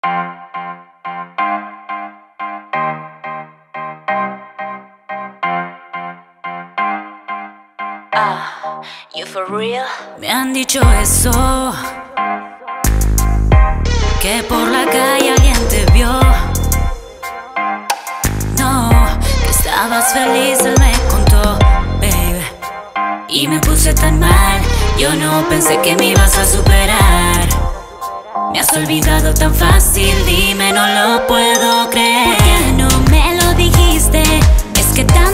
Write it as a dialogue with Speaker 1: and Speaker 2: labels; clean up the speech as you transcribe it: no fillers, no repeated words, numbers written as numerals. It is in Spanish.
Speaker 1: You for real?
Speaker 2: Me han dicho eso, que por la calle alguien te vio. No, que estabas feliz, él me contó, baby. Y me puse tan mal, yo no pensé que me ibas a superar. Me has olvidado tan fácil, dime, no lo puedo creer. ¿Por qué no me lo dijiste? Es que